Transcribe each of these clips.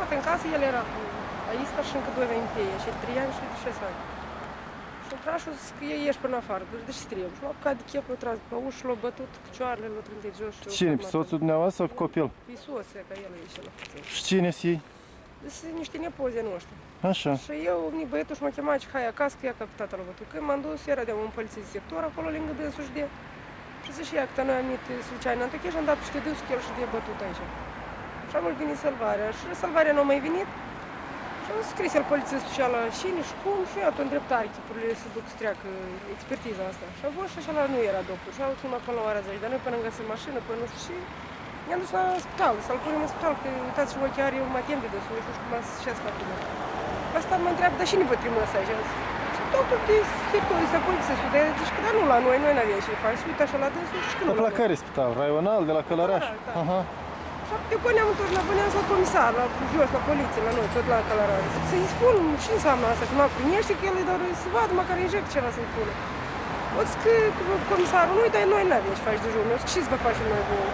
intrat în casă, el era cu Aista și încă 2 veniteie, și 3 ani și 6 ani. Și intrat și a zis că ei ieși până afară, de ce trebuie? Și l-a apucat de chef, l-a tras pe ușă și l-a bătut, picioarele l-a trântit jos. Cine? Soțul dumneavoastră sau copil? E soția, că el e și la puțin. Și cine sunt ei? Sunt niște nepozi de noștri. Așa. Și eu, băietul și m-a chemat și hai acasă, că ea ca tata l-a bătut. Când m-am dus, era de un polițist de sector, acolo lângă dânsul și de... Și zice ea că noi am venit Sluceani Antoche și am dat peste dânsul că el și de bătut aici. Și am venit salvarea și salvarea nu a mai venit. Și am scris el polițistul și ala cine și cum și iată în dreptare chipurile să duc să treacă expertiza asta. Și a fost și așa nu era doctor și au sunat până la ora 10, dar noi până am găsit mașină, până nu știu și... I-am dus la spital, să-l punem în spital, că uitați și voi chiar eu mă tem de dânsul, eu știu cum ce-ați fac cu asta mă întreabă, dar cine vă trimis aici? Doctor de sector, este polițistul, dar zici că dar nu la noi n-avem ce faci, uite așa la dânsul și că nu la care spital? Raional, de la Călăraș? Da. Aha. Și apoi ne-am întors la băneam la comisar, la jos, la poliție, la noi, tot la Călăraș. Zic să-i spun ce înseamnă asta, că mă primește, că el îi doar să vadă, măcar inject ceva să-i pună. O zic că comisarul nu-i, dar noi n-avem ce faci de jur, o zic ce-ți vă facem noi voi?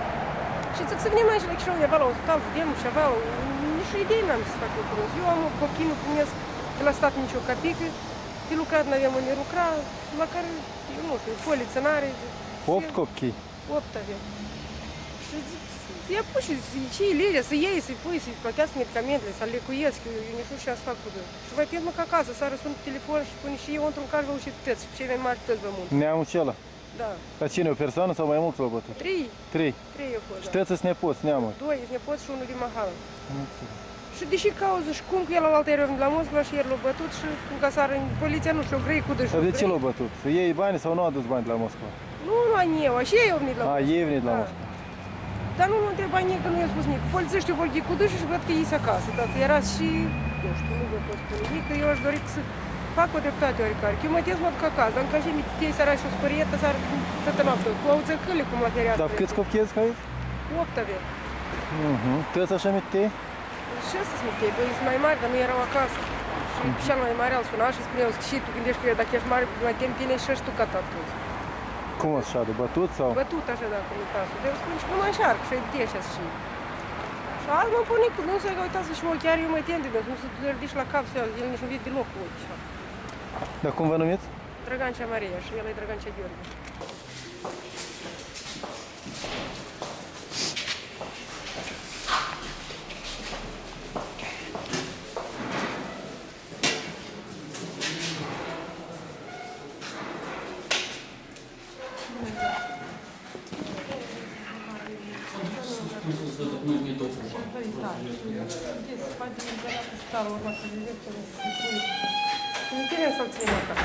Și zic să venim aici la Chișinău, undeva la hospital, vedem ceva, nici idei n-am să fac lucrul. Eu am copii, nu primesc de la stat nicio capică, de lucrat n-avem unde lucra, măcar, eu nu știu, poliță n-are. 8 copii? 8 avem. Și zic, ia pui și ce e legea, să iei, să-i pui, să-i plătească medicamentele, să lecuiesc, eu nu știu ce să fac cu dând. Și mai pierd mă ca acasă, să răsun telefon și pune și eu într-un car vă uși tăți, cei mai mari tăți vă mult. Neamul cela? Da. Dar cine, o persoană sau mai mulți l-au bătut? 3. 3? 3 eu fost, și tăți sunt nepoți, neamuri? 2 sunt nepoți și unul din Mahal. Și deși cauză și cum că el la altă la Moscova și el l-a bătut și cum ca sară poliția nu știu, grei cu dâșul. Dar de ce l-a bătut? Să iei bani sau nu a adus bani de la Moscova? Nu, eu, așa ei au venit la Moscova. Ei au venit la Moscova. Dar nu întreba nici că nu i-a spus nimic. Polițiștii vor ghi cu dâșul și văd că ies acasă. Dacă era și, nu știu, nu vă pot spune nimic, că eu aș dori să fac o dreptate oarecare. Că eu mă tez mă duc acasă, dar încă și mi-ai sărași o spărietă, s-ar toată noaptea, cu auțăcăle, cum la fereastră. Dar câți copii ești aici? 8 avem. Tăți așa mitei? Și ăsta sunt mitei, doi sunt mai mari, dar nu erau acasă. Și cel mai mare îl suna și spuneau că și tu gândești că dacă ești mare, mai tem tine și tu ca tatu. Cum așa, de bătut sau? Bătut așa, dacă nu casul. Deci spune și cum înșarc și de așa și. Și azi mă pune cu dânsul, că uitați și mă chiar eu mă tem de dânsul, nu să te ridici la cap să iau, el nici nu vede deloc cu ochii. Dar cum vă numiți? Drăgancea Maria și el e Drăgancea Gheorghe. Интересно să ținem acasă.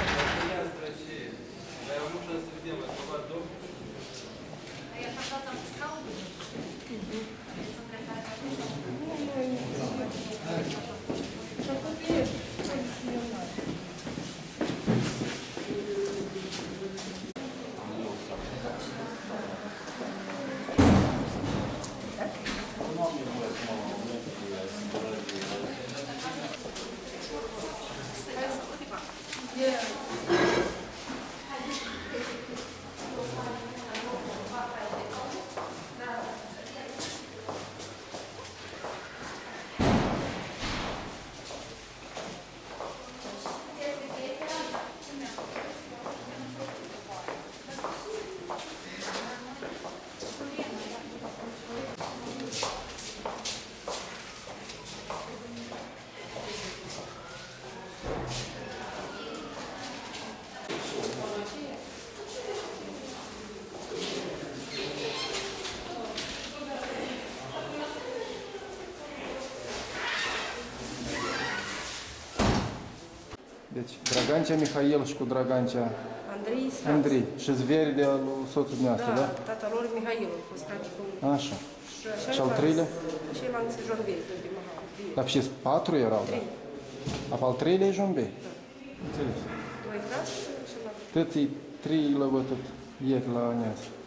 Deci, Drăgancea Mihail și cu Drăgancea Andrei. Și zveri de lui soțul dumneavoastră, da? Da, tatăl lor Mihail, a fost cu... Așa. Și al treilea? Ceilalți Jonbei, tot de Mahal. Dar și 4 erau, da? Al treilea e Jonbei? Da. Înțeles. 2 frați și la... Tății 3 l-au bătut ieri la Neață.